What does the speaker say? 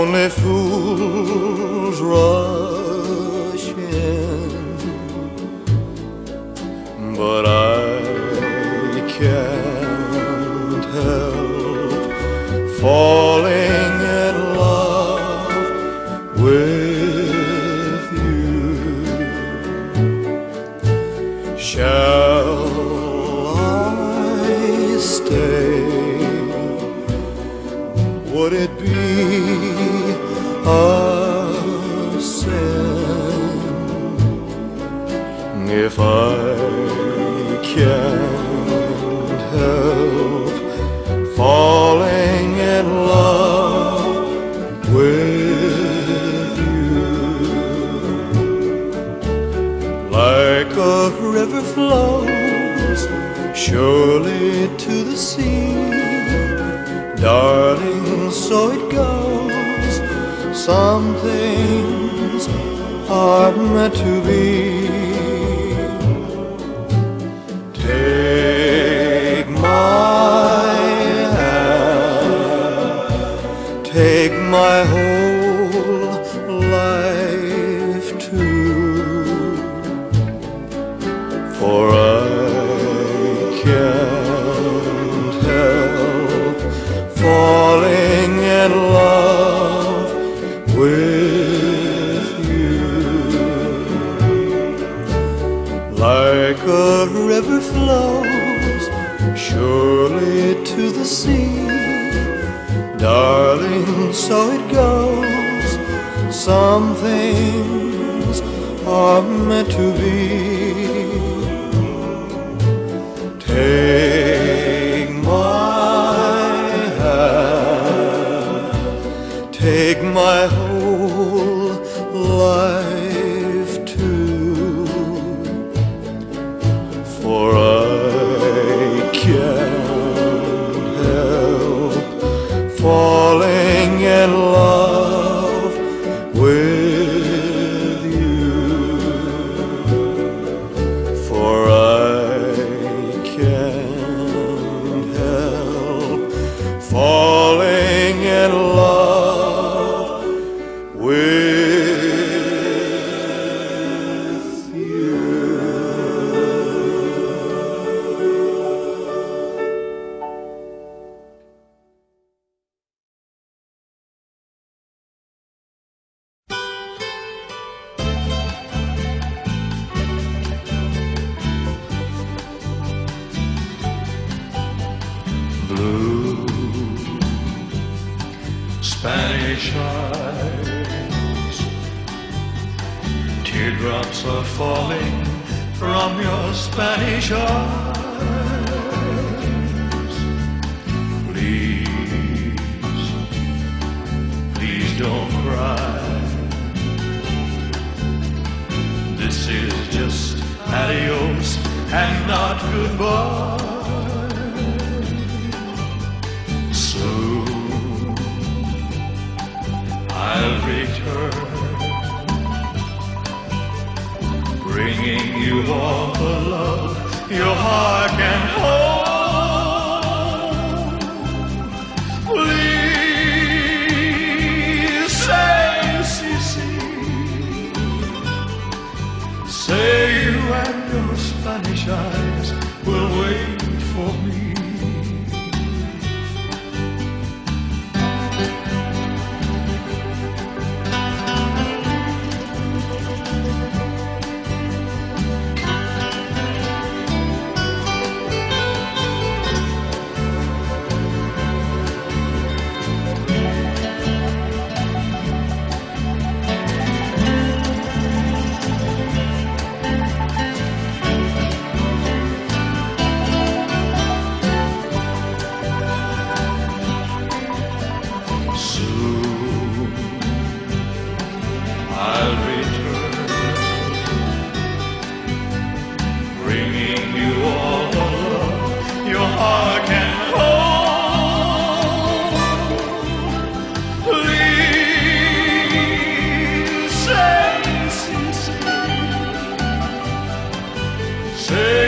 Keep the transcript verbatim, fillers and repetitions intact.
Only fools rush in, but I can't help falling in love with you. Shall I stay? Would it be a sin if I can't help falling in love with you? Like a river flows surely to the sea, darling, so it goes. Some things are meant to be. Take my hand, take my whole life too, for I can't help falling in love with you. Like a river flows surely to the sea, darling, so it goes. Some things are meant to be. Take my hand, take my whole life too, for I can't help falling in love with you, for I can't help falling in love with you. Blue Spanish eyes, teardrops are falling from your Spanish eyes. Please, please don't cry. This is just adios and not goodbye. Soon I'll return, bringing you all the love your heart can hold. Please say, si, si. Say you and your Spanish eyes will wait for me. Say